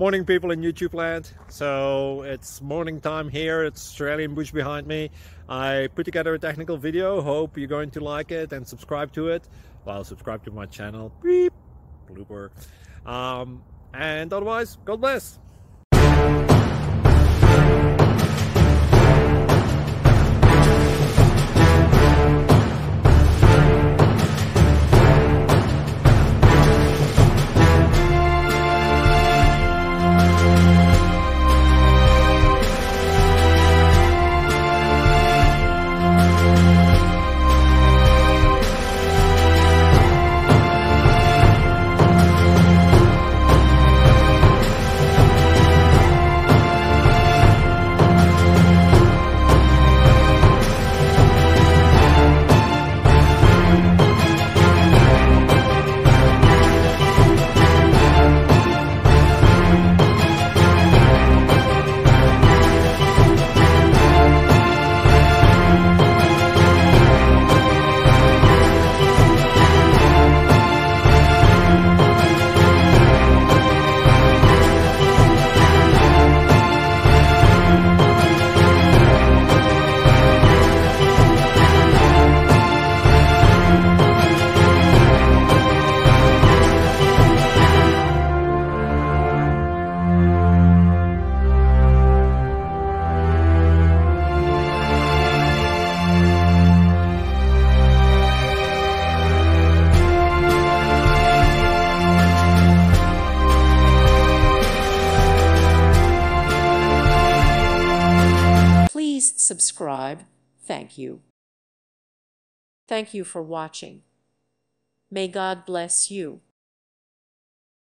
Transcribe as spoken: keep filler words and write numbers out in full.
Morning, people in YouTube land. So it's morning time here. It's Australian bush behind me. I put together a technical video. Hope you're going to like it and subscribe to it. Well, subscribe to my channel. Beep. Blooper. Um, and otherwise, God bless. Please subscribe. Thank you. Thank you for watching. May God bless you.